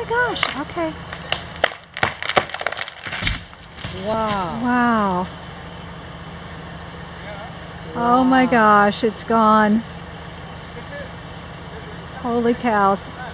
gosh, okay. Wow. Wow. Oh my gosh, it's gone. Holy cows.